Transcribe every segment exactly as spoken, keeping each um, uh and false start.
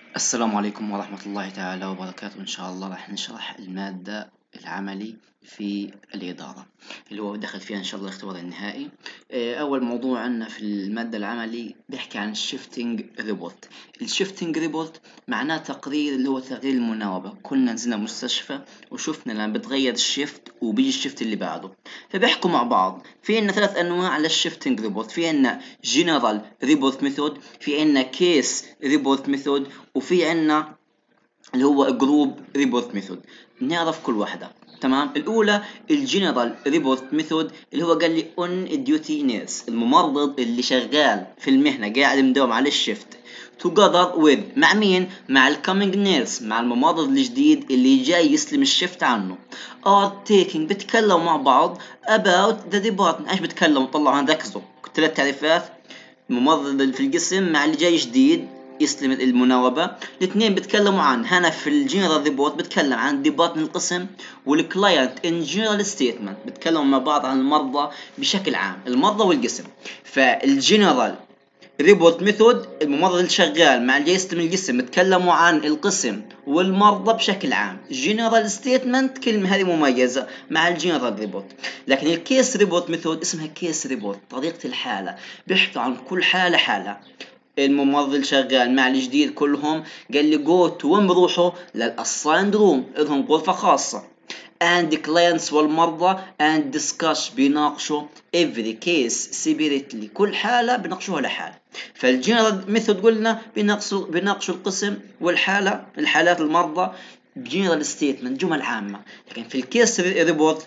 السلام عليكم ورحمة الله تعالى وبركاته. إن شاء الله راح نشرح المادة العملي في الإدارة اللي هو دخل فيها إن شاء الله الاختبار النهائي. آه، أول موضوع عندنا في المادة العملي بيحكي عن الشيفتنج ريبورت. الشيفتنج ريبورت معناه تقرير اللي هو تقرير المناوبة. كنا نزلنا مستشفى وشفنا لما بتغير الشيفت وبيجي الشيفت اللي بعده، فبيحكوا مع بعض. في عنا ثلاث أنواع للشيفتنج ريبورت. في عنا جنرال ريبورت ميثود، في عنا كيس ريبورت ميثود، وفي عنا اللي هو جروب ريبورت ميثود. نعرف كل واحدة. تمام. الأولى الجنرال ريبورت ميثود اللي هو قال لي اون ديوتي نيرس، الممرض اللي شغال في المهنة قاعد مداوم على الشيفت together with مع مين؟ مع الكامينج نيرس، مع الممرض الجديد اللي جاي يسلم الشيفت عنه. are taking بتكلموا مع بعض about the department. ايش بتكلموا؟ طلعوا ركزوا ثلاث تعريفات. الممرض في القسم مع اللي جاي جديد يسلم المناوبة. الاثنين بيتكلموا عن هنا في الجنرال ريبورت بتكلم عن ديبارت من القسم، والكلاينت ان جنرال ستيتمنت بتكلموا مع بعض عن المرضى بشكل عام، المرضى والقسم. فالجنرال ريبورت ميثود الممرض اللي شغال مع اللي يستلم القسم بتكلموا عن القسم والمرضى بشكل عام. جنرال ستيتمنت كلمة هذه مميزة مع الجنرال ريبورت. لكن الكيس ريبورت ميثود اسمها كيس ريبورت، طريقة الحالة، بيحكي عن كل حالة حالة. الممرض شغال مع الجديد كلهم قال لي جو تو وين بروحوا؟ للاسايند روم، لهم غرفة خاصة. and clients والمرضى and discuss بيناقشوا every case separately، كل حالة بيناقشوها لحال. فالجنرال ميثود قلنا بيناقشوا بيناقشوا القسم والحالة، الحالات المرضى بجنرال ستيتمنت جمل عامة. لكن في الكيس ريبورت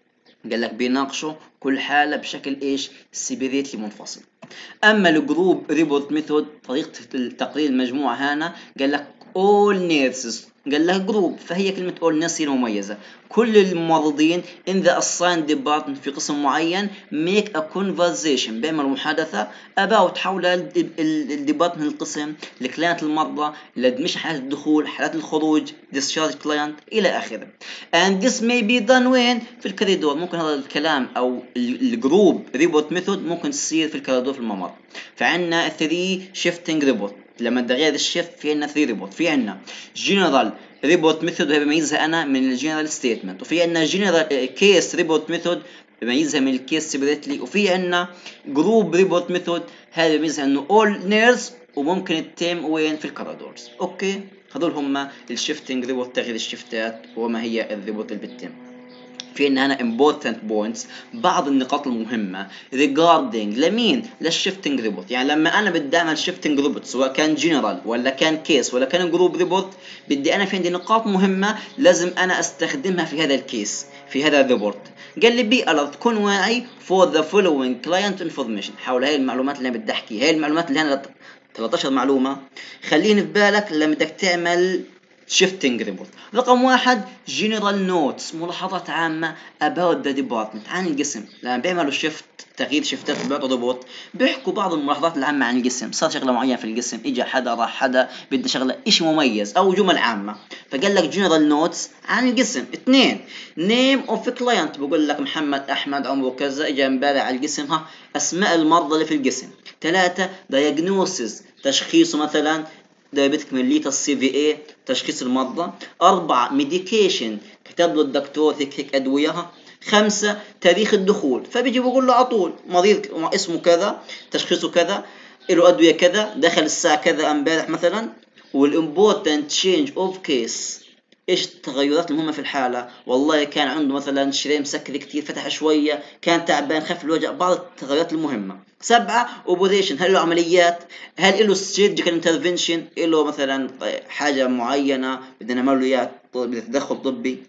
قال لك بيناقشوا كل حالة بشكل ايش؟ سيبريتلي منفصل. اما الجروب ريبورت ميثود طريقة تقرير المجموعة هنا قال لك all nurses، قال لك جروب، فهي كلمة all nurses مميزة. كل الممرضين in the assigned department في قسم معين make a conversation بيعملوا محادثة about حول الديبارتمنت القسم، الكلاينت المرضى، الادميشن حالات الدخول، حالات الخروج discharge client إلى آخره. and this may be done when في الكوريدور. ممكن هذا الكلام أو الجروب ريبورت ميثود ممكن تصير في الكوريدور في الممر. فعندنا ثلاثة shifting ريبورت، لما تغير الشيفت في عندنا ثلاثة ريبورت. في عندنا جنرال ريبورت ميثود وهي بميزها انا من الجنرال ستيتمنت، وفي عندنا جنرال كيس ريبورت ميثود بميزها من الكيس سيبريتلي، وفي عندنا جروب ريبورت ميثود هذا بميزها انه اول نيرز وممكن التيم وين في الكوريدورز. اوكي، هذول هم الشيفتنج ريبورت، تغيير الشيفتات وما هي الريبورت اللي بتتم. في عندنا هنا important points، بعض النقاط المهمة regarding لمين؟ للشيفتنج ريبورت. يعني لما أنا بدي أعمل شيفتنج ريبورت سواء كان جنرال ولا كان كيس ولا كان جروب ريبورت، بدي أنا في عندي نقاط مهمة لازم أنا أستخدمها في هذا الكيس في هذا الريبورت. قال لي بي alert، كن واعي for the following client information، حول هاي المعلومات اللي أنا بدي أحكي، هاي المعلومات اللي أنا ثلاثة عشر معلومة خليني في بالك لما بدك تعمل شيفتنج ريبورت. رقم واحد جنرال نوتس، ملاحظات عامة about the department عن القسم. لما بيعملوا شيفت تغيير شيفتات بيعطوا ريبورت بيحكوا بعض الملاحظات العامة عن القسم، صار شغلة معينة في القسم، اجى حدا راح حدا بده شغلة اشي مميز او جمل عامة، فقال لك جنرال نوتس عن القسم. اثنين نيم اوف كلاينت، بقول لك محمد احمد عمره كذا اجى امبارح على القسم، ها اسماء المرضى اللي في القسم. ثلاثة دايجنوسيس، تشخيصه مثلا دايبتك مليتا السي في اي تشخيص المرضى. أربعة ميديكيشن، كتب له الدكتور هيك هيك أدوية. خمسة تاريخ الدخول، فبيجي بقول له على طول مريض اسمه كذا، تشخيصه كذا، له أدوية كذا، دخل الساعة كذا امبارح مثلا. والimportant change of case، ايش التغيرات المهمة في الحالة؟ والله كان عنده مثلا شريان مسكر كتير فتح شوية، كان تعبان خف الوجع، بعض التغيرات المهمة. سبعة اوبريشن، هل له عمليات؟ هل له سيرجيكال انترفنشن؟ له مثلا حاجة معينة بدنا نعمل له اياه تدخل طبي.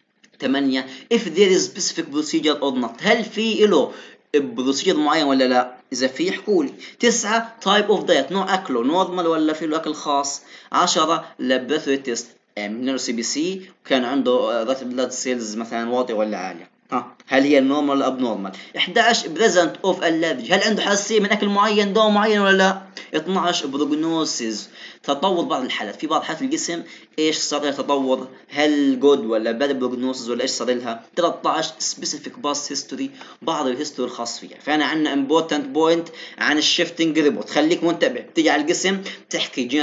ثمانية if there is specific procedure or not، هل في له بروسيجر معين ولا لا؟ اذا في احكوا لي. تسعة type of diet، نوع اكله نورمال ولا في له اكل خاص. عشرة laboratory test، عملنا له سي بي سي وكان عنده ذات بلاد سيلز مثلا واطي ولا عالية، ها هل هي نورمال ولا اب نورمال. احد عشر بريزنت اوف الرجي، هل عنده حساسية من اكل معين دواء معين ولا لا. اثناشر بروجنوسيس، تطور بعض الحالات، في بعض حالات الجسم ايش صار لها تطور، هل جود ولا باد بروجنوسيس ولا ايش صار لها. ثلاثة عشر سبيسيفيك باست هيستوري، بعض الهيستوري الخاص فيها. فانا عندنا امبورتنت بوينت عن الشيفتنج ريبورت، خليك منتبه. تيجي على الجسم تحكي جنرال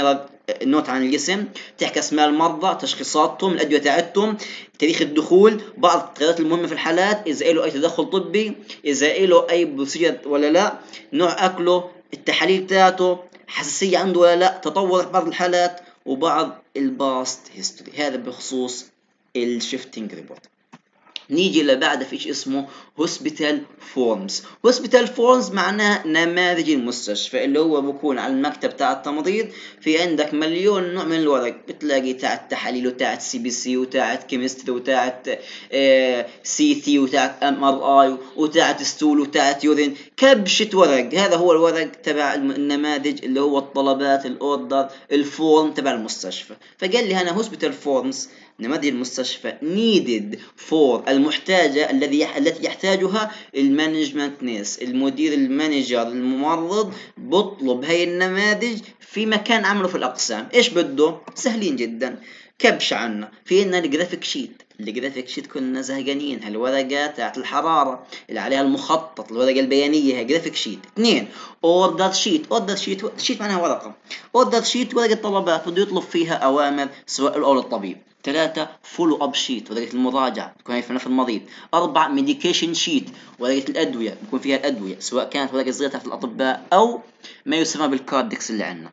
نوت عن الجسم، تحكي اسماء المرضى، تشخيصاتهم، الادويه تاعتهم، تاريخ الدخول، بعض التغيرات المهمه في الحالات، اذا له اي تدخل طبي، اذا له اي بروسيجر ولا لا، نوع اكله، التحاليل تاعته، حساسيه عنده ولا لا، تطور بعض الحالات، وبعض الباست هيستوري. هذا بخصوص الشيفتنج ريبورت. نيجي لبعد في شيء اسمه هوسبيتال فورمز. هوسبيتال فورمز معناه نماذج المستشفى، اللي هو بكون على المكتب تاع التمريض في عندك مليون نوع من الورق، بتلاقي تاع التحاليل وتاعت سي بي سي وتاعت كيمستري وتاعت اه سي تي وتاعت ام ار اي وتاعت ستول وتاعت يورين، كبشة ورق. هذا هو الورق تبع النماذج، اللي هو الطلبات، الاوردر، الفورم تبع المستشفى. فقال لي هنا هوسبيتال فورمز نماذج المستشفى needed for المحتاجة الذي التي يحتاجها المانجمنت ناس، المدير، المانجر، الممرض، بطلب هاي النماذج في مكان عمله في الأقسام. إيش بده؟ سهلين جدا، كبش عنا في إننا الجرافيك شيت. الجرافيك شيت كنا زهقانين، هالورقة تاعت الحرارة اللي عليها المخطط، الورقة البيانية، هي جرافيك شيت. اثنين اوردر شيت. اوردر شيت شيت معناها ورقة. اوردر شيت ورقة طلبات بده يطلب فيها أوامر سواء أو للطبيب. ثلاثة فولو اب شيت ورقة المراجعة تكون في نفس المريض. أربعة ميديكيشن شيت ورقة الأدوية بيكون فيها الأدوية سواء كانت ورقة صغيرة في الأطباء أو ما يسمى بالكاردكس اللي عندنا.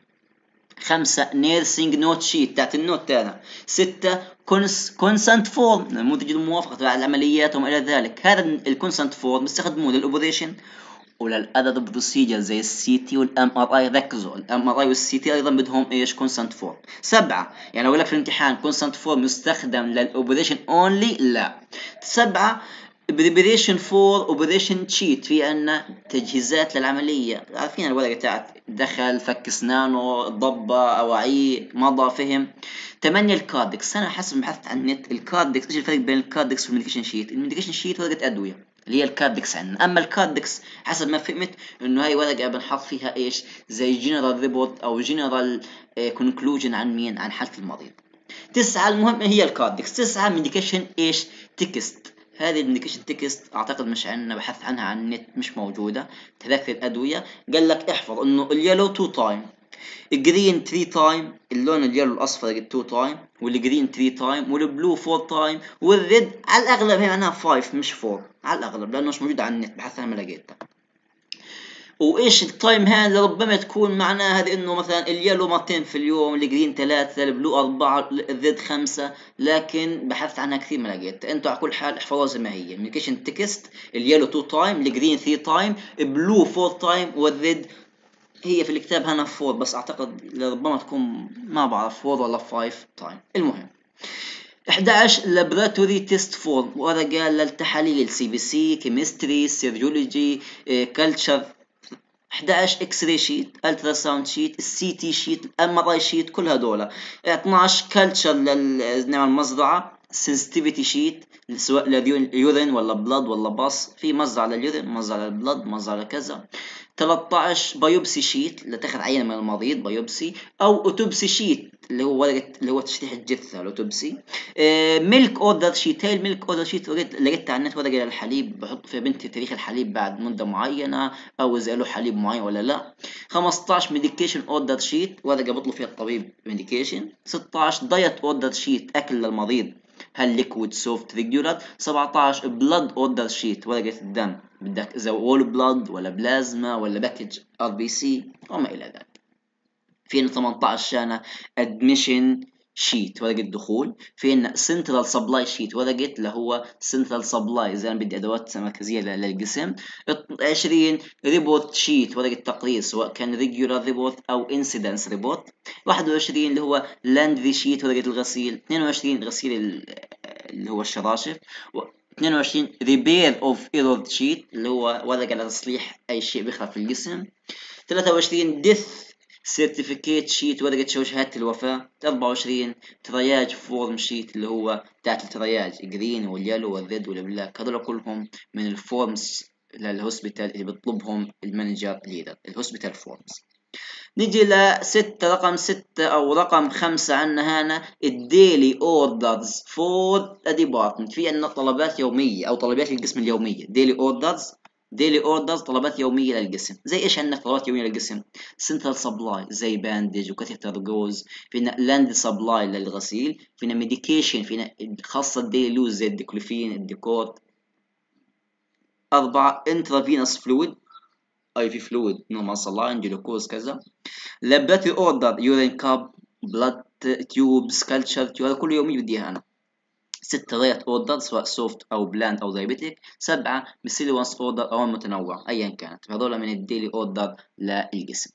خمسة نيرسينج نوت شيت تاعت النوت تاعنا. ستة كونسنت فورم نموذج الموافقة تبع العمليات وما إلى ذلك. هذا الكونسنت فورم بيستخدموه للأوبريشن وللأدد بروسيجر زي السي تي والام ار اي. ركزوا، الام ار اي والسي تي ايضا بدهم ايش؟ كونسنت فورم. سبعة يعني اقول لك في الامتحان كونسنت فورم يستخدم للاوبريشن اونلي؟ لا. سبعة بريبريشن فور اوبريشن شيت، في عندنا تجهيزات للعمليه، عارفين الورقه تاعت دخل، فك اسنانه، ضبه، اواعيه، مضى، فهم. ثمانية الكاردكس. انا حسب ما بحثت عن النت الكاردكس، ايش الفرق بين الكاردكس والميديكيشن شيت؟ الميديكيشن شيت ورقه ادويه اللي هي الكاردكس عندنا، اما الكاردكس حسب ما فهمت انه هاي ورقه بنحط فيها ايش؟ زي جنرال ريبورت او جنرال كونكلوجن عن مين؟ عن حاله المريض. تسعة المهم هي الكاردكس. تسعة ميديكيشن ايش؟ تكست. هذه الميديكيشن تكست اعتقد مش عندنا، بحثت عنها عن النت مش موجوده. تذكر الادويه قال لك احفظ انه اليلو تو تايم، الجرين ثري تايم، اللون اليلو الاصفر اتنين تايم، والجرين ثري تايم، والبلو فور تايم، والريد على الاغلب هي معناها خمسة مش أربعة على الاغلب، لانه مش موجود على النت، بحثت انا ما لقيتها. وايش التايم هذا؟ ربما تكون معناها هذه انه مثلا اليلو مرتين في اليوم، الجرين ثلاثة، البلو أربعة، الريد خمسة، لكن بحثت عنها كثير ما لقيت. انتوا على كل حال احفظوها زي ما هي. الميديكيشن تكست اليلو تو تايم، الجرين ثري تايم، بلو فور تايم، والريد هي في الكتاب هنا فور، بس اعتقد ربما تكون ما بعرف فور ولا فايف تايم. المهم احد عشر لابراتوري تيست فورم، ورقه للتحاليل سي بي سي، كيمستري، سيرولوجي، كلتشر. احد عشر اكس راي شيت، الترا ساوند شيت، السي تي شيت، الام ار اي شيت، كل هذول. اثناشر كلتشر للمزرعه، سنسيتيفيتي شيت سواء لليورين ولا بلاد ولا باص، في مزرعه لليورين، مزرعه للبلاد، مزرعه لكذا. ثلاثة عشر بايوبسي شيت لتاخذ عينه من المريض، بايوبسي، او اوتوبسي شيت اللي هو ورقه اللي هو تشريح الجثه، الاوتوبسي. آه ميلك اوردر شيت، هاي الميلك اوردر شيت لقيتها على النت، ورقه للحليب بحط فيها بنتي تاريخ الحليب بعد مده معينه، او اذا له حليب معين ولا لا. خمسة عشر ميديكيشن اوردر شيت، ورقه بطلب فيها الطبيب ميديكيشن. ستة عشر دايت اوردر شيت، اكل للمريض، هل ليكويد سوفت ريجولار. سبعة عشر بلاد اوردر شيت، ورقه الدم، بدك اذا وول بلاد ولا بلازما ولا باكج ار بي سي وما الى ذلك. في ثمانية عشر شانه ادميشن شيت، ورقه دخول. في عندنا سنترال سبلاي شيت، ورقه اللي هو سنترال سبلاي اذا بدي ادوات مركزيه للجسم. عشرين ريبورت شيت، ورقه تقرير سواء كان ريجولار ريبورت او انسيدنس ريبورت. واحد وعشرين اللي هو لاندري شيت، ورقه الغسيل. اثنين وعشرين غسيل اللي هو الشراشف. اثنين وعشرين ريبير اوف ايرور شيت، اللي هو ورقه لتصليح اي شيء بيخرب في الجسم. ثلاثة وعشرين ديث سيرتيفيكيت شيت، ورقه شو شهاده الوفاه. أربعة وعشرين ترياج فورم شيت، اللي هو تاعت الترياج، الجرين واليلو والريد والبلاك، هذول كلهم من الفورمز للهوسبيتال اللي بيطلبهم المانجر ليدر، الهوسبيتال فورمز. نيجي لستة، رقم ستة أو رقم خمسة عنا هنا الديلي اوردرز فور ديبارتمنت، في عنا طلبات يومية أو طلبات القسم اليومية، ديلي اوردرز ديلي اوردرز طلبات يوميه للجسم. زي ايش عندك طلبات يوميه للجسم؟ سنترال سبلاي زي باندج وكاثيتر جوز، فينا لاند سبلاي للغسيل، فينا ميديكيشن فينا خاصه الديلي لوز زي الديكلوفين الديكوت. أربعة انترافينوس فلويد اي في فلويد نورمال سلاين جلوكوز كذا. لابراتوري اوردر يورين كاب بلاد تيوبس كلتشر تيوب، هذا كله يومي بديها انا. ستة ريت اوردر سواء سوفت او بلاند او دايبيتيك. سبعة مسيلونس اوردر او متنوع ايا كانت، هذول من الديلي اوردر للجسم.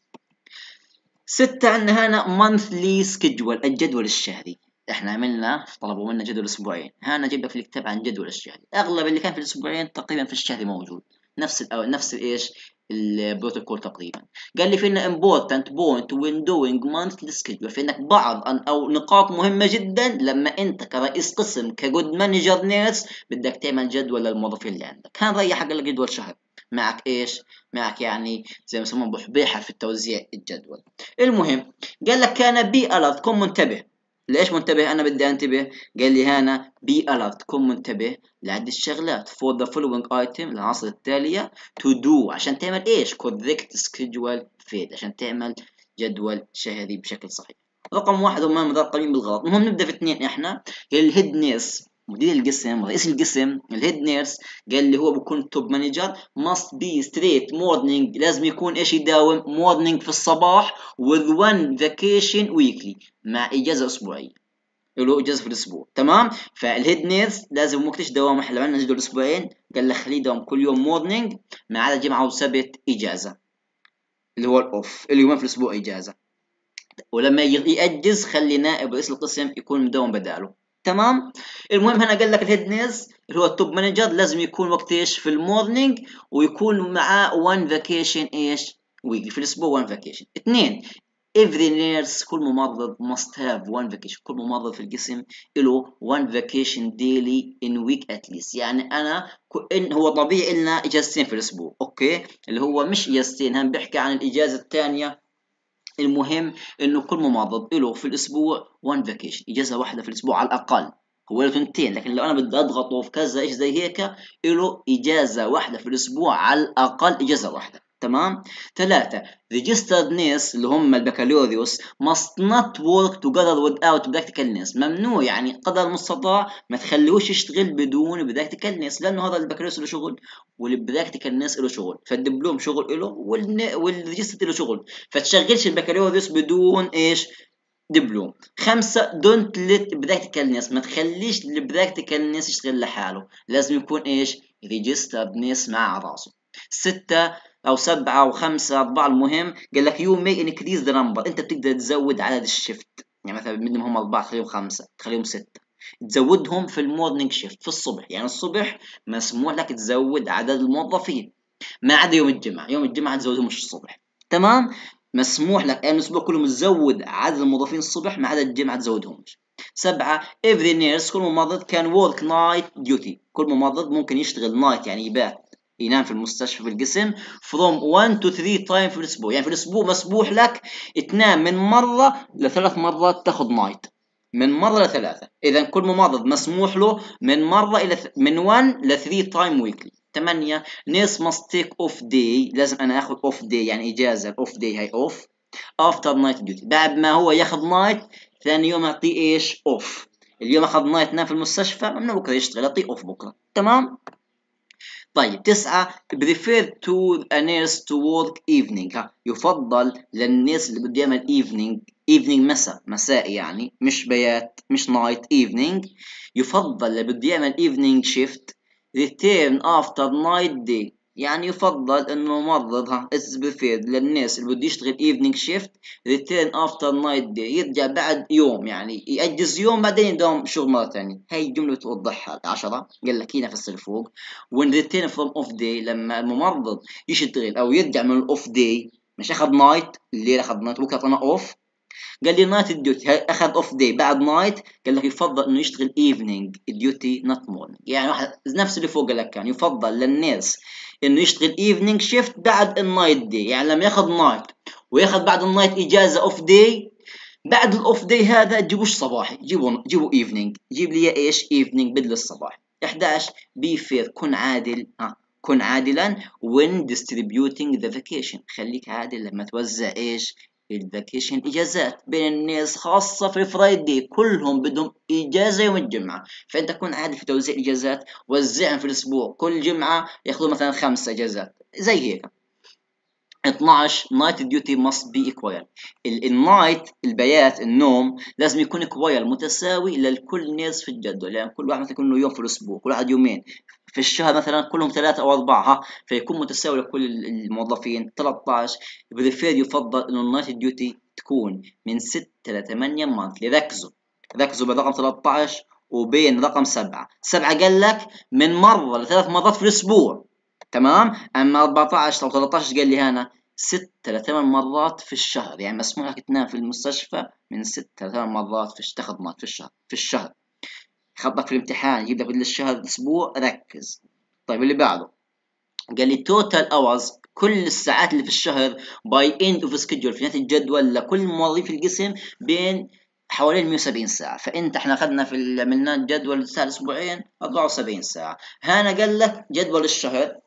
ستة عندنا هنا مانثلي سكيدجول الجدول الشهري. احنا عملنا طلبوا منا جدول اسبوعين، هنا جيب لك في الكتاب عن جدول الشهري. اغلب اللي كان في الاسبوعين تقريبا في الشهر موجود، نفس ال نفس الايش البروتوكول تقريبا. قال لي فينا important point when doing monthly schedule، في انك بعض أن او نقاط مهمه جدا لما انت كرئيس قسم كجود مانجر نيرس بدك تعمل جدول للموظفين اللي عندك. كان ريحك قال لك جدول شهر، معك ايش؟ معك يعني زي ما يسموه بحبيحه في توزيع الجدول. المهم قال لك كان بي الرت كن منتبه. ليش منتبه؟ انا بدي انتبه. قال لي هنا بي الرت كن منتبه لعدة شغلات for the following item العناصر التالية to do عشان تعمل ايش؟ correct schedule fit عشان تعمل جدول شهري بشكل صحيح. رقم واحد هم مثقفين بالغلط. المهم نبدا في اثنين. احنا الهيد نيرس مدير القسم رئيس القسم الهيد نيرس قال لي هو بكون توب مانجر must be straight morning لازم يكون ايش يداوم morning في الصباح with one vacation weekly مع اجازه اسبوعيه له اجازه في الاسبوع. تمام. فالهيد نيرس لازم وقتش دوام. احنا عملنا جدول اسبوعين قال لك خليه يداوم كل يوم مورنينج ما عدا جمعه وسبت اجازه اللي هو الاوف اليومين في الاسبوع اجازه، ولما يأجز خلي نائب رئيس القسم يكون مداوم بداله. تمام. المهم هنا قال لك الهيد نيرس اللي هو التوب مانجر لازم يكون وقت ايش في المورنينج ويكون معاه وان فاكيشن ايش ويكلي في الاسبوع وان فاكيشن. اثنين every nurse كل ممرض must have one vacation كل ممرض في القسم له one vacation daily in week at least. يعني انا إن هو طبيعي لنا اجازتين في الاسبوع اوكي اللي هو مش اجازتين هم بيحكي عن الاجازه الثانيه. المهم انه كل ممرض له في الاسبوع one vacation اجازه واحده في الاسبوع على الاقل. هو له ثنتين لكن لو انا بدي اضغطه في كذا ايش زي هيك له اجازه واحده في الاسبوع على الاقل اجازه واحده. تمام. ثلاثة registered nurse اللي هم البكالوريوس must not work together without practical nurse ممنوع يعني قدر المستطاع ما تخليهوش يشتغل بدون practical nurse لانه هذا البكالوريوس له شغل والبراكتيكال ناس له شغل فالدبلوم شغل له والريجستر له شغل فتشغلش البكالوريوس بدون ايش دبلوم. خمسة دونت ليت براكتيكال ناس ما تخليش البراكتيكال ناس يشتغل لحاله لازم يكون ايش ريجستر ناس مع راسه. ستة او سبعة او خمسة اربعة المهم قال لك يو مي انكريز ذا نمبر انت بتقدر تزود عدد الشيفت يعني مثلا منهم هم اربعة تخليهم خمسة تخليهم ستة تزودهم في المورنينج شيفت في الصبح يعني الصبح مسموح لك تزود عدد الموظفين ما عدا يوم الجمعة يوم الجمعة تزودهم مش الصبح. تمام. مسموح لك ايام الاسبوع كله تزود عدد الموظفين الصبح ما عدا الجمعة تزودهم. سبعة every nurse كل ممرض كان work night duty كل ممرض ممكن يشتغل نايت يعني يبات ينام في المستشفى في القسم from one to three times في الاسبوع يعني في الاسبوع مسموح لك تنام من مرة لثلاث مرات تاخذ نايت من مرة لثلاثة. إذا كل ممرض مسموح له من مرة إلى ث... من واحد ل ثلاثة تايم ويكلي. ثمانية ناس must take off day لازم أنا آخذ off day يعني إجازة off day هاي off after night duty بعد ما هو ياخذ نايت ثاني يوم أعطيه إيش off. اليوم أخذ نايت نام في المستشفى ممنوع بكرة يشتغل أعطيه off بكرة. تمام. طيب تسعة prefer to a nurse to work evening ها يفضل للناس اللي بده يعمل evening evening مساء مساء يعني مش بيات مش night evening يفضل اللي بده يعمل evening shift return after night day يعني يفضل انه ممرض ها it's preferred للناس اللي بده يشتغل evening shift return after night day يرجع بعد يوم يعني يأجز يوم بعدين يداوم شغل مرة ثانية. هاي الجملة توضحها. عشرة قال لك هنا في الصف فوق when return from off day لما الممرض يشتغل او يرجع من الاوف داي مش اخذ نايت الليل اخذ نايت بكره طلع اوف قال لي نايت الديوتي اخذ اوف داي بعد نايت قال لك يفضل انه يشتغل ايفنينج الديوتي نوت مورنينج يعني واحد نفس اللي فوق قال لك كان يفضل للناس انه يشتغل ايفنينج شيفت بعد النايت داي يعني لما ياخذ نايت وياخذ بعد النايت اجازه اوف داي بعد الاوف داي هذا تجيبوش صباحي جيبوا جيبوا ايفنينج جيب لي ايش ايفنينج بدل الصباح. احد عشر بي فير كن عادل ها كن عادلا when distributing the vacation. خليك عادل لما توزع ايش؟ الفاكيشن اجازات بين الناس، خاصة في الفرايدي كلهم بدهم اجازة يوم الجمعة، فانت كن عادل في توزيع الاجازات، وزعهم في الاسبوع، كل جمعة ياخذوا مثلا خمسة اجازات زي هيك. اثناشر night duty must be equal. النايت البيات النوم لازم يكون equal متساوي للكل الناس في الجدول، يعني كل واحد مثلا يكون له يوم في الاسبوع، كل واحد يومين في الشهر مثلا، كلهم ثلاثة او اربعة، ها فيكون متساوي لكل الموظفين. ثلاثة عشر بريفير يفضل انه النايت ديوتي تكون من ستة ل ثمانية مانثلي. ركزوا ركزوا بالرقم ثلاثة عشر وبين رقم سبعة. سبعة قال لك من مرة لثلاث مرات في الاسبوع، تمام. اما اربعة عشر او ثلاثة عشر قال لي هنا ستة لثمان مرات في الشهر، يعني مسموح لك تنام في المستشفى من ستة لثمان مرات في تاخذ في الشهر في الشهر. يخبطك في الامتحان يجيب لك الشهر الاسبوع، ركز. طيب اللي بعده قال لي total hours، كل الساعات اللي في الشهر by end of schedule، في نهاية الجدول لكل موظف القسم بين حوالين مئة وسبعين ساعة. فانت احنا اخذنا في عملنا الجدول الساعة اسبوعين اربعة وسبعين ساعة. هنا قال لك جدول الشهر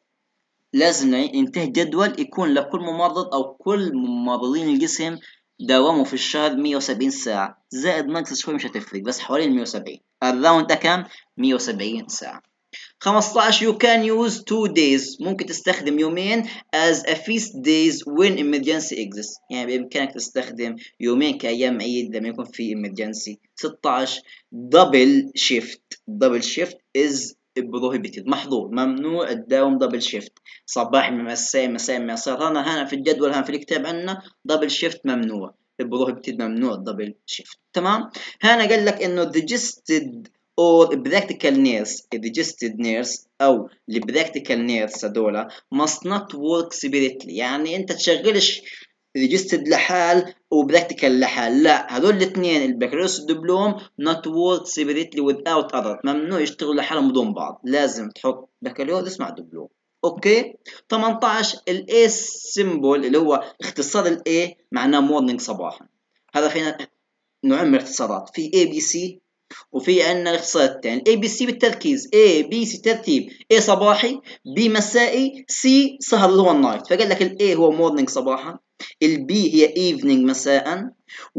لازم ينتهي جدول يكون لكل ممرض او كل ممرضين القسم داوموا في الشهر مئة وسبعين ساعة، زائد ناقص شوي مش هتفرق، بس حوالين مئة وسبعين. الراوند ده كام؟ مئة وسبعين ساعة. خمسة عشر you can use two days، ممكن تستخدم يومين as a feast days when emergency exists، يعني بإمكانك تستخدم يومين كأيام عيد لما يكون في emergency. ستة عشر double shift، double shift is prohibited، محظور، ممنوع تداوم دبل شيفت، صباح مساء مساء مساء. هنا هنا في الجدول هنا في الكتاب عندنا دبل شيفت ممنوع، prohibited ممنوع دبل شيفت، تمام. هنا قال لك انه registered or practical nurse، registered nurse او البراكتيكال نيرس هذول must not work separately، يعني انت تشغلش ريجستد لحال وبراكتيكال لحال، لا هذول الاثنين البكالوريوس الدبلوم not work separately without other، ممنوع يشتغلوا لحالهم بدون بعض، لازم تحط بكالوريوس مع دبلوم. اوكي. ثمانية عشر الاي سيمبل اللي هو اختصار الاي معناه مورنينج صباحا. هذا فينا نوعين من الاختصارات، في اي بي سي وفي عندنا الاختصار الثاني. اي بي سي بالتركيز، اي بي سي ترتيب، اي صباحي، بي مسائي، سي سهر اللي هو النايت. فقال لك الاي هو مورنينج صباحا، البي هي ايفنينج مساء،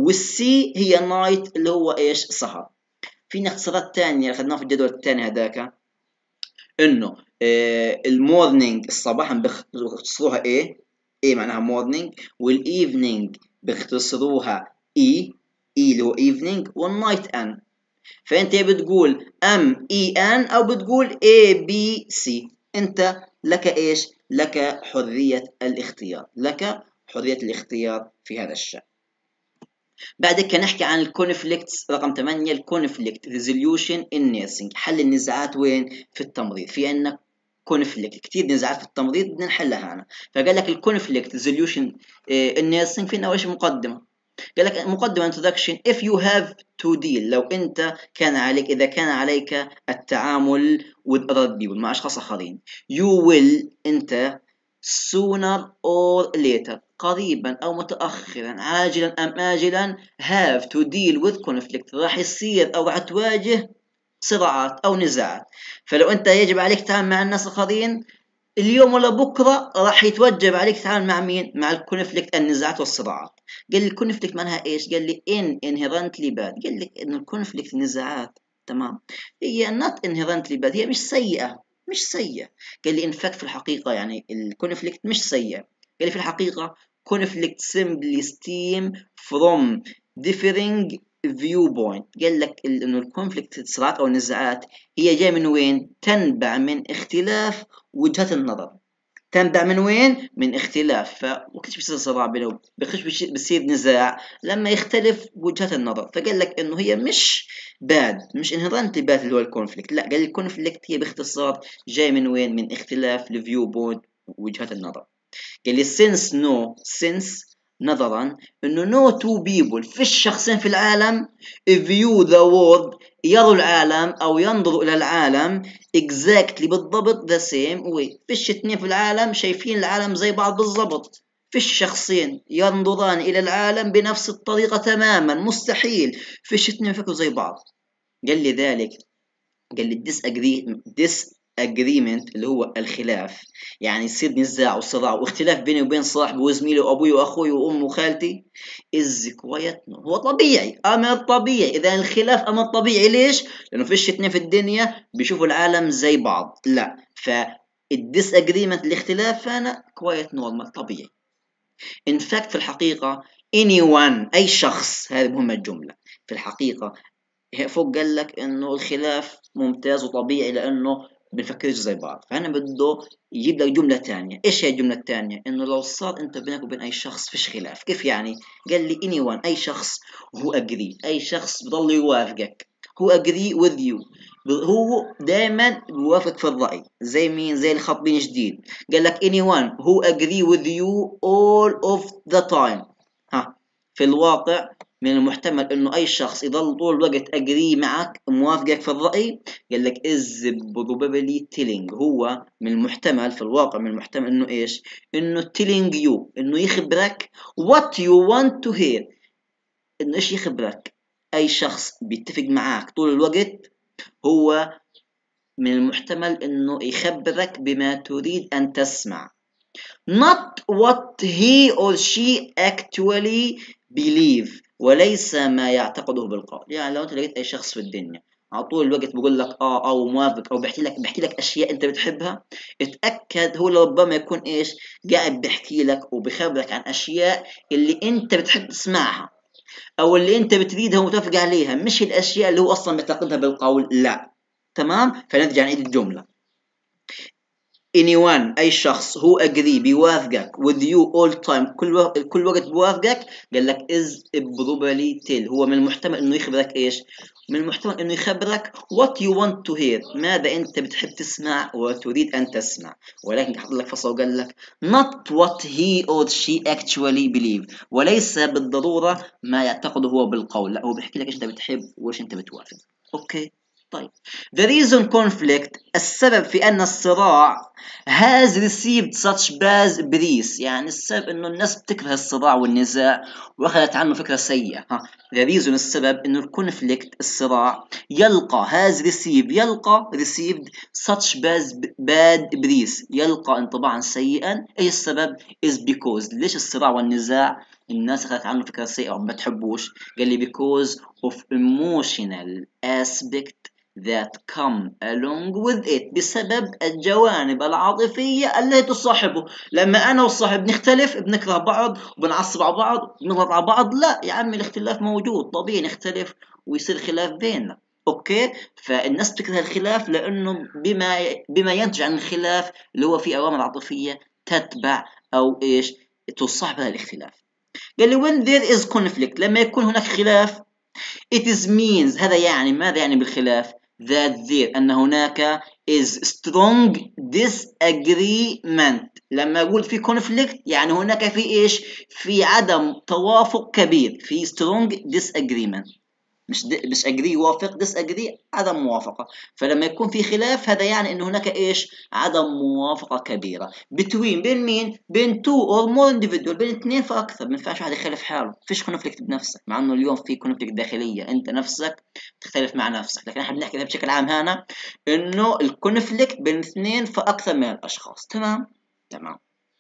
والسي هي نايت اللي هو ايش؟ سهر. في اختصارات ثانيه اخذناها في الجدول الثاني هذاك، انه آه المورنينج الصباح بيختصروها اي، اي معناها مورنينج، والايفنينج بيختصروها اي، اي اللي هو ايفنينج، والنايت ان. فانت بتقول ام اي ان او بتقول اي بي سي، انت لك ايش؟ لك حرية الاختيار، لك حرية الاختيار في هذا الشأن. بعد كده نحكي عن الكونفليكتس رقم ثمانية، الكونفليكت ريزوليوشن ان نيرسينج، حل النزاعات وين؟ في التمريض. في عندنا كونفليكت كثير نزاعات في التمريض بدنا نحلها هنا. فقال لك الكونفليكت ريزوليوشن ان نيرسينج فينا اول شيء مقدمة. قال لك مقدمة introduction if you have to deal، لو أنت كان عليك إذا كان عليك التعامل with other people مع أشخاص آخرين، you will أنت sooner or later قريبا أو متأخرا عاجلا أم آجلا have to deal with conflict، راح يصير أو راح تواجه صراعات أو نزاعات. فلو أنت يجب عليك تتعامل مع الناس الآخرين اليوم ولا بكره راح يتوجب عليك تتعامل مع مين؟ مع الكونفليكت النزاعات والصراعات. قال لي الكونفليكت معناها ايش؟ قال لي ان انهيرنتلي باد، قال لك انه الكونفليكت النزاعات تمام هي نوت انهيرنتلي باد، هي مش سيئه، مش سيئه. قال لي ان فاكت في الحقيقه يعني الكونفليكت مش سيء. قال لي في الحقيقه conflict simply stem from differing فيو بوينت. قال لك انه الكونفليكت الصراعات او النزاعات هي جايه من وين؟ تنبع من اختلاف وجهات النظر. تنبع من وين؟ من اختلاف. فوقتش بيصير صراع بينه بخش بيصير نزاع لما يختلف وجهات النظر. فقال لك انه هي مش باد، مش انهرنتلي باد اللي هو الكونفليكت، لا قال الكونفليكت هي باختصار جاي من وين؟ من اختلاف الفيو بوينت وجهات النظر. قال لي since no since نظرا انه no two people في الشخصين في العالم view the world يروا العالم او ينظروا الى العالم exactly بالضبط the same way، فيش اثنين في العالم شايفين العالم زي بعض بالضبط، فيش شخصين ينظران الى العالم بنفس الطريقة تماما، مستحيل فيش اثنين يفكروا زي بعض. قال لي ذلك قال لي disagree dis agreement اللي هو الخلاف، يعني يصير نزاع وصراع واختلاف بيني وبين صاحبي وزميلي وابوي واخوي وامي وخالتي is quiet هو طبيعي، امر طبيعي. اذا الخلاف امر طبيعي ليش؟ لانه فيش اثنين في الدنيا بيشوفوا العالم زي بعض، لا. ف الديسagreement الاختلاف هنا quiet normal طبيعي. in fact في الحقيقة anyone أي شخص، هذه مهمة الجملة في الحقيقة. فوق قال لك إنه الخلاف ممتاز وطبيعي لأنه بنفكرش زي بعض، فهنا بده يجيب لك جملة تانية. إيش هي الجملة التانية؟ إنه لو صار أنت بينك وبين أي شخص فيش خلاف. كيف يعني؟ قال لي anyone أي شخص هو agree، أي شخص بضل يوافقك، هو agree with you، هو دائما بيوافق في الرأي. زي مين؟ زي الخطبين جديد، قال لك anyone who agree with you all of the time. ها، في الواقع من المحتمل انه اي شخص يضل طول الوقت اجري معك موافقك في الرأي. قال لك is probably telling، هو من المحتمل في الواقع من المحتمل انه ايش؟ انه telling you، انه يخبرك what you want to hear. انه ايش يخبرك؟ اي شخص بيتفق معك طول الوقت هو من المحتمل انه يخبرك بما تريد ان تسمع، not what he or she actually believe، وليس ما يعتقده بالقول. يعني لو انت لقيت اي شخص في الدنيا على طول الوقت بيقول لك اه او موافق او بيحكي لك بيحكي لك اشياء انت بتحبها، اتاكد هو ربما يكون ايش؟ قاعد بيحكي لك وبيخبرك عن اشياء اللي انت بتحب تسمعها او اللي انت بتريدها ومتفق عليها، مش الاشياء اللي هو اصلا معتقدها بالقول، لا. تمام؟ فنرجع نعيد الجمله. anyone أي شخص هو agree بيوافقك with you all time كل وقت كل وقت بيوافقك. قال لك is probably tell، هو من المحتمل إنه يخبرك إيش؟ من المحتمل إنه يخبرك what you want to hear، ماذا أنت بتحب تسمع وتريد أن تسمع. ولكن حط لك فصل وقال لك not what he or she actually believe، وليس بالضرورة ما يعتقده هو بالقول، لا هو بيحكي لك إيش أنت بتحب وإيش أنت بتوافق. أوكي. طيب the reason conflict، السبب في أن الصراع has received such bad press، يعني السبب إنه الناس بتكره الصراع والنزاع وأخذت عنه فكرة سيئة. ها، the reason السبب إنه الكونفليكت الصراع يلقى has received يلقى received such bad bad press، يلقى انطباعا سيئا. إيش السبب؟ is because، ليش الصراع والنزاع الناس أخذت عنه فكرة سيئة وما بتحبوش؟ قال لي because of emotional aspect that come along with it، بسبب الجوانب العاطفية التي تصاحبه. لما أنا والصاحب نختلف بنكره بعض وبنعصب على بعض بنضغط على بعض، لا يا عمي الاختلاف موجود طبيعي نختلف ويصير خلاف بيننا. اوكي، فالناس بتكره الخلاف لانه بما بما ينتج عن الخلاف اللي هو في اوامر عاطفيه تتبع او ايش تصاحب هذا الاختلاف. قال لي when there is conflict، لما يكون هناك خلاف it is means، هذا يعني ماذا يعني بالخلاف؟ that there، أن هناك is strong disagreement. لما أقول في conflict يعني هناك في إيش؟ في عدم توافق كبير، في strong disagreement. مش دي مش agree يوافق، disagree عدم موافقة. فلما يكون في خلاف هذا يعني إن هناك إيش؟ عدم موافقة كبيرة between، بين مين؟ بين two or more individual، بين اثنين فأكثر. ما ينفعش واحد يخالف حاله، فيش كونفليكت بنفسك، مع إنه اليوم في كونفليكت داخلية أنت نفسك تختلف مع نفسك، لكن احنا بنحكي بشكل عام هنا إنه الكونفليكت بين اثنين فأكثر من الأشخاص. تمام؟ تمام.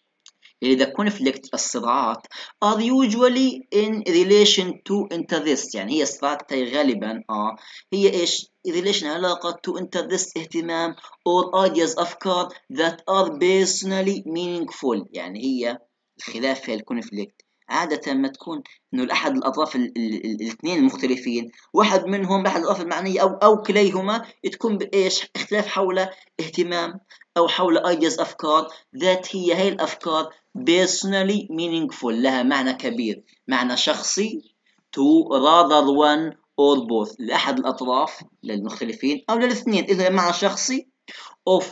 إذا conflict الصراعات are usually in relation to interest، يعني هي الصراعات غالبا آه هي إيش؟ relation علاقة to interest اهتمام or ideas أفكار that are personally meaningful، يعني هي الخلاف في الكونفليكت عادة ما تكون إنه أحد الأطراف الاثنين المختلفين واحد منهم أحد الأطراف المعنية أو أو كليهما تكون بإيش؟ اختلاف حول اهتمام أو حول ideas أفكار ذات هي هي الأفكار personally meaningful، لها معنى كبير، معنى شخصي to rather one or both، لأحد الأطراف للمختلفين أو للاثنين إذا معنى شخصي of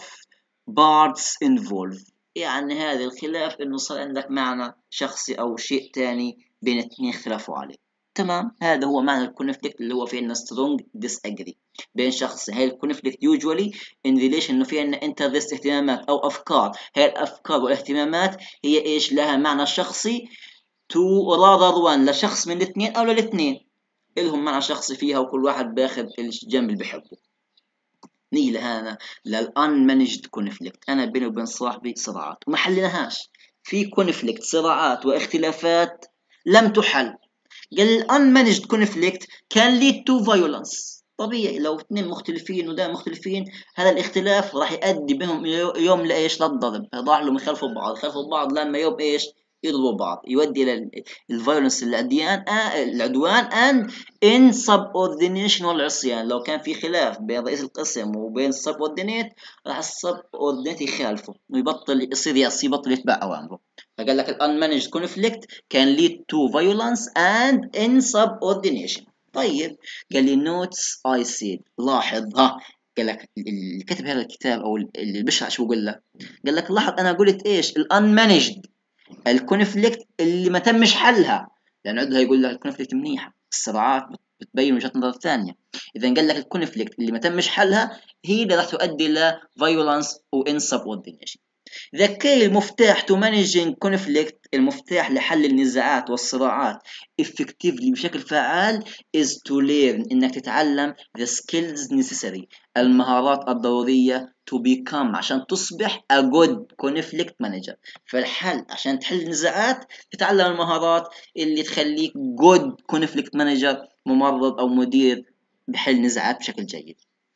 parts involved، يعني هذا الخلاف إنه صار عندك معنى شخصي أو شيء تاني بين اثنين اختلفوا عليه. تمام، هذا هو معنى الكونفليكت اللي هو في عندنا strong disagree بين شخص. هاي الكونفليكت usually in relation إنه في عندنا interest اهتمامات أو أفكار، هاي الأفكار والإهتمامات هي إيش؟ لها معنى شخصي to rather one، لشخص من الاثنين أو للاثنين إلهم معنى شخصي فيها وكل واحد باخذ الجنب اللي بحبه. نيجي لهنا للانمانجد كونفليكت. انا بيني وبين صاحبي صراعات وما حليناهاش، في كونفليكت صراعات واختلافات لم تحل. قال الانمانجد كونفليكت كان ليد تو فايولنس. طبيعي لو اثنين مختلفين وده مختلفين، هذا الاختلاف راح يؤدي بهم يوم لايش؟ للضرب. راح لهم يخلفوا بعض، يخلفوا بعض لما يوم ايش؟ يضربوا بعض، يؤدي الى الفايولنس، العديان آه العدوان and insubordination والعصيان. لو كان في خلاف بين رئيس القسم وبين السبوردينيت، راح السبوردينيت يخالفه ويبطل يصير يعصي، يبطل يتبع اوامره. فقال لك ال unmanaged conflict can lead to violence and insubordination. طيب قال لي notes I said، لاحظ ها. قال لك اللي كتب هذا الكتاب او اللي بشرح شو بقول لك، قال لك لاحظ انا قلت ايش؟ ال unmanaged الكونفليكت اللي ما تمش حلها، لان عندها يقول لك الكونفليكت منيحه، الصراعات بتبين وجهه نظر ثانيه. اذا قال لك الكونفليكت اللي ما تمش حلها هي اللي راح تؤدي الى فايولنس وانسبوردينيشن. ذكي المفتاح to managing conflict، المفتاح لحل النزاعات والصراعات effectively بشكل فعال is to learn، انك تتعلم the skills necessary، المهارات الضرورية to become، عشان تصبح a good conflict manager. فالحل عشان تحل النزاعات تتعلم المهارات اللي تخليك good conflict manager، ممرض او مدير بحل نزاعات بشكل جيد.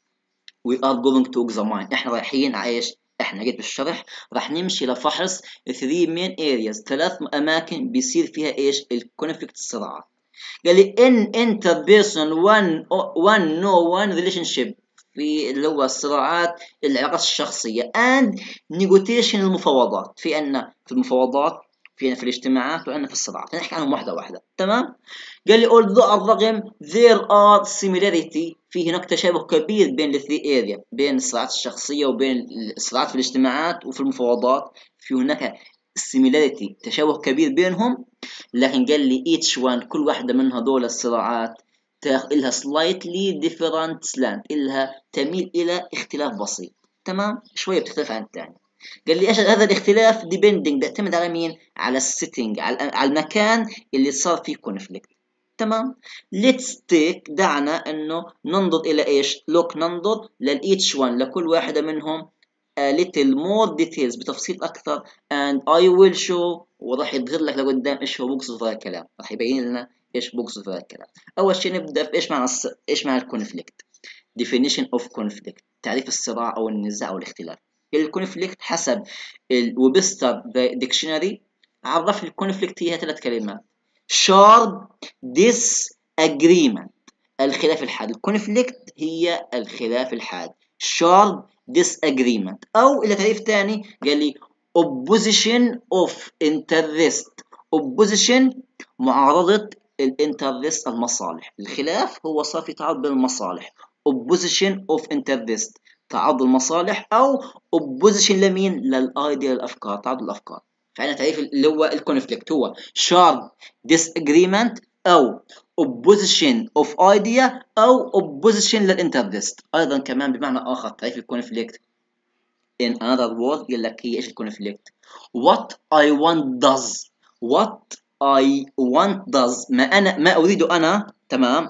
we are going to examine، احنا رايحين على ايش؟ احنا جيت بالشرح راح نمشي لفحص three main areas، ثلاث اماكن بيصير فيها ايش؟ الكونفليكت، الصراعات. قال لي in interperson one one no one relationship، في اللي هو الصراعات العلاقات الشخصية and negotiation المفاوضات، في أن في المفاوضات، في في الاجتماعات، وأن في الصراعات. نحكي عنهم واحدة واحدة. تمام. قال لي although الرغم there are similarity، في هناك تشابه كبير بين الثري area، بين الصراعات الشخصية وبين الصراعات في الاجتماعات وفي المفاوضات، في هناك similarity تشابه كبير بينهم. لكن قال لي each one كل واحدة من هذول الصراعات تاخذ لها slightly different slant، إلها تميل إلى اختلاف بسيط. تمام، شوية بتختلف عن الثاني. قال لي ايش هذا الاختلاف؟ depending، بيعتمد على مين؟ على السيتنج، على المكان اللي صار فيه كونفليكت. تمام. let's take، دعنا انه ننظر الى ايش؟ look، ننظر للeach one، لكل واحدة منهم a little more details، بتفصيل اكثر and I will show، وراح يظهر لك لقدام ايش هو بقصد هذا الكلام، راح يبين لنا ايش بقصد هذا الكلام. اول شيء نبدا في ايش معنى الص... ايش معنى الكونفليكت. definition of conflict، تعريف الصراع او النزاع او الاختلاف. الكونفليكت حسب الويبستر ديكشنري عرف الكونفليكت هي ثلاث كلمات: sharp disagreement، الخلاف الحاد. الكونفليكت هي الخلاف الحاد، sharp disagreement. او الى تعريف ثاني قال لي opposition of interest، opposition معارضة الانترست، المصالح. الخلاف هو صار في تعارض بين المصالح، opposition of interest تعارض المصالح، او opposition لمين؟ للايديا، الافكار، تعارض الافكار. فعندنا تعريف اللي هو الكونفليكت هو sharp disagreement او opposition of idea او opposition للانترست. ايضا كمان بمعنى اخر تعريف الكونفليكت in another word قال لك هي ايش الكونفليكت؟ what I want does، what I want does ما انا ما اريده انا، تمام،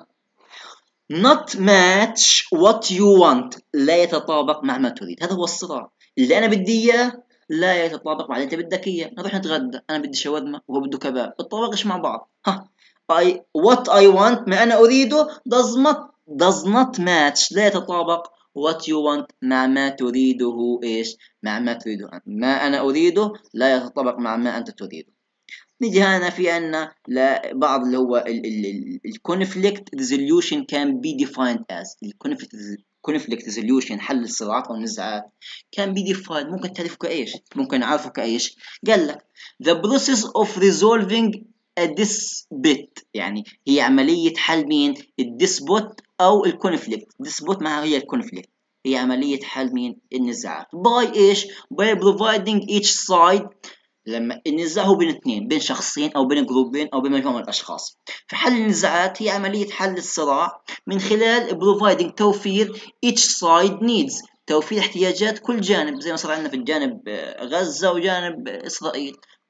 not match what you want، لا يتطابق مع ما تريد. هذا هو الصراع، اللي انا بدي اياه لا يتطابق مع اللي انت بدك اياه. نروح نتغدى، انا بدي شاورما وهو بده كباب، بتطابقش مع بعض. ها I what I want ما انا اريده does not does not match، لا يتطابق what you want مع ما تريده ايش؟ مع ما تريده أنت. ما انا اريده لا يتطابق مع ما انت تريده. نيجي هنا في عنا لبعض اللي هو الكونفليكت ريزوليوشن كان بي ديفايند از، الكونفليكت ريزوليوشن حل الصراعات او النزاعات كان بي ديفايند، ممكن تعرفه كايش؟ ممكن نعرفه كايش؟ قال لك the process of resolving a dispute، يعني هي عملية حل مين؟ الديسبوت او الكونفليكت. ديسبوت معها هي الكونفليكت، هي عملية حل مين؟ النزاعات. باي ايش؟ by providing each side، لما النزاع هو بين اثنين، بين شخصين او بين جروبين او بين مجموعه من الاشخاص. فحل النزاعات هي عمليه حل الصراع من خلال providing، توفير each side needs، توفير احتياجات كل جانب، زي ما صار عندنا في الجانب غزه وجانب اسرائيل.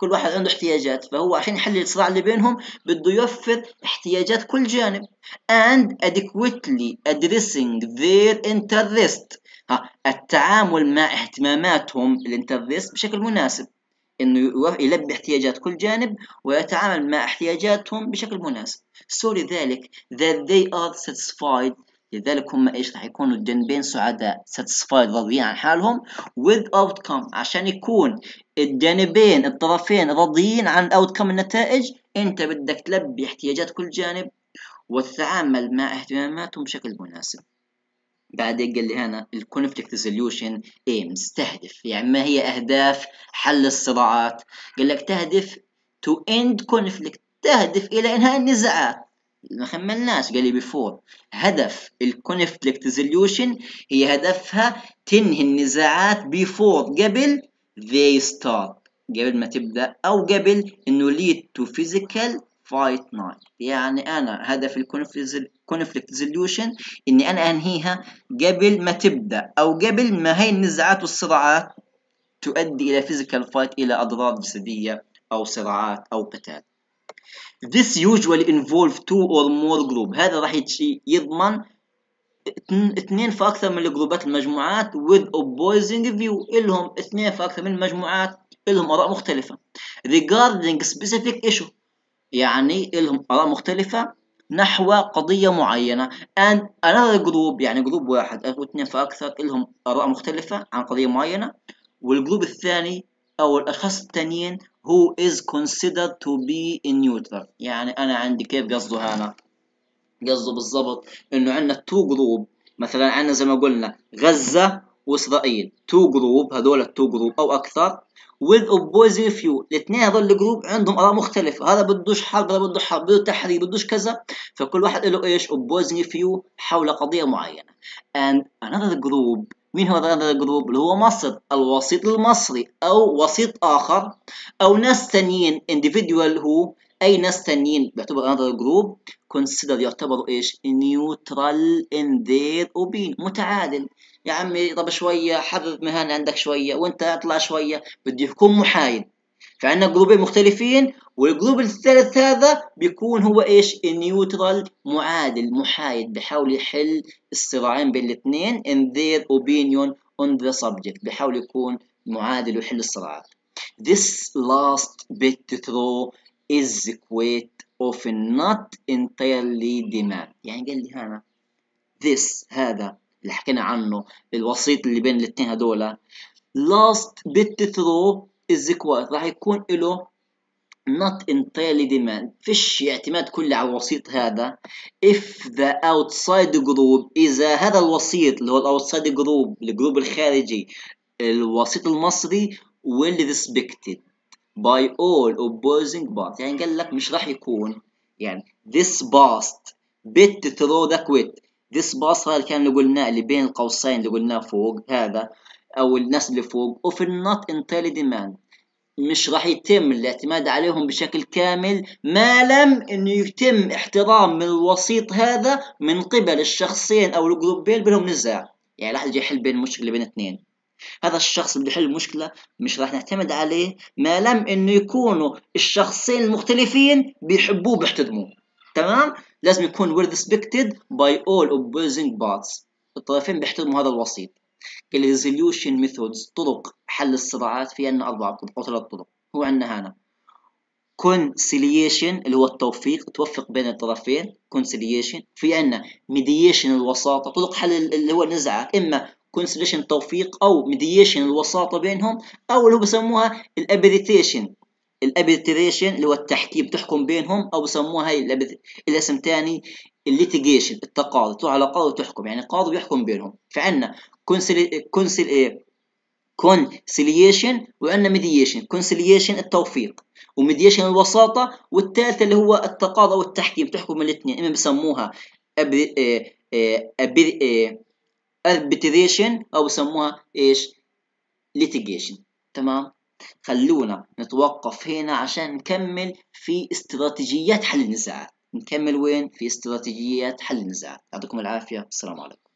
كل واحد عنده احتياجات، فهو عشان يحل الصراع اللي بينهم بده يوفر احتياجات كل جانب and adequately addressing their interest. ها التعامل مع اهتماماتهم الانترست بشكل مناسب، انه يلبي احتياجات كل جانب ويتعامل مع احتياجاتهم بشكل مناسب. so لذلك that they are satisfied، لذلك هم ايش راح يكونوا الجانبين سعداء satisfied راضيين عن حالهم with outcome، عشان يكون الجانبين الطرفين راضيين عن outcome النتائج انت بدك تلبي احتياجات كل جانب وتتعامل مع اهتماماتهم بشكل مناسب. بعدين قال لي هنا الكونفليكت ريزوليوشن ايمز تهدف، يعني ما هي اهداف حل الصراعات؟ قال لك تهدف to end conflict، تهدف الى انهاء النزاعات. ما كملناش، قال لي بيفور هدف الكونفليكت ريزوليوشن هي هدفها تنهي النزاعات بيفور قبل they start، قبل ما تبدا او قبل انه lead to physical fight night. يعني انا هدف الكونفليكت ريزوليوشن اني انا انهيها قبل ما تبدا او قبل ما هي النزاعات والصراعات تؤدي الى physical fight، الى اضرار جسديه او صراعات او قتال. This usually involve two or more group، هذا راح يضمن اثنين فاكثر من الجروبات المجموعات with opposing view، إلهم اثنين فاكثر من المجموعات إلهم آراء مختلفة regarding specific issue، يعني إلهم آراء مختلفة نحو قضية معينة and another group، يعني جروب واحد أو اثنين فأكثر إلهم آراء مختلفة عن قضية معينة، والجروب الثاني أو الأشخاص الثانيين who is considered to be neutral. يعني أنا عندي كيف قصده هنا؟ قصده بالضبط إنه عندنا تو جروب، مثلا عندنا زي ما قلنا غزة وإسرائيل، تو جروب، هذول التو جروب أو أكثر with opposing view، الاثنين هذول الجروب عندهم آراء مختلفة، هذا بدوش حرب، هذا بده حرب، بده تحرير، بدوش كذا، فكل واحد له إيش opposing view حول قضية معينة. and another group، مين هو another group؟ اللي هو مصر، الوسيط المصري أو وسيط آخر أو ناس ثانيين individual هو أي ناس ثانيين بيعتبر another group consider يعتبروا إيش neutral in their opinion، متعادل. يا عمي طب شوية حرر مهان عندك شوية وانت اطلع شوية، بده يكون محايد. فعندنا جروبين مختلفين والجروب الثالث هذا بيكون هو ايش نيوترال، معادل محايد، بحاول يحل الصراعين بين الاثنين in their opinion on the subject، بحاول يكون معادل ويحل الصراعات. This last bit through is quite often not entirely demand، يعني قال لي هنا this هذا اللي حكينا عنه الوسيط اللي بين الاثنين هذولا last bit through is quite راح يكون له not entirely demand، فيش اعتماد كلي على الوسيط هذا if the outside group، إذا هذا الوسيط اللي هو الأوتسايد جروب الجروب الخارجي الوسيط المصري well respected by all opposing parts. يعني قال لك مش راح يكون يعني this past bit through the quit، this past هذا كان اللي قلناه اللي بين القوسين اللي قلناه فوق هذا أو الناس اللي فوق of not entirely demand، مش راح يتم الاعتماد عليهم بشكل كامل ما لم انه يتم احترام من الوسيط هذا من قبل الشخصين او الجروبين بينهم نزاع. يعني راح يجي يحل بين المشكله بين اثنين، هذا الشخص اللي يحل المشكله مش راح نعتمد عليه ما لم انه يكونوا الشخصين المختلفين بيحبوه بيحترموه. تمام، لازم يكون well respected by all opposing parts، الطرفين بيحترموا هذا الوسيط. الريزوليوشن ميثودز، طرق حل الصراعات، في عندنا أربع طرق أو ثلاث طرق. هو عندنا هنا conciliation اللي هو التوفيق، توفق بين الطرفين conciliation. في عندنا mediation الوساطة، طرق حل اللي هو النزاعات، إما conciliation توفيق أو mediation الوساطة بينهم، أو اللي هو بسموها الarbitration الاربيتريشن اللي هو التحكيم تحكم بينهم، او بسموها هي الاسم ثاني الليتيجيشن التقاضي، تروح على قاضي وتحكم، يعني قاضي يحكم بينهم. فعندنا كونسل كونسل ايه كونسيليشن وعندنا ميديشن. كونسيليشن التوفيق وميديشن الوساطه، والثالثه اللي هو التقاضي او التحكيم تحكم الاثنين، اما بسموها اربيتريشن او بسموها ايش ليتيجيشن. تمام، خلونا نتوقف هنا عشان نكمل في استراتيجيات حل النزاعات. نكمل وين؟ في استراتيجيات حل النزاعات. يعطيكم العافية، السلام عليكم.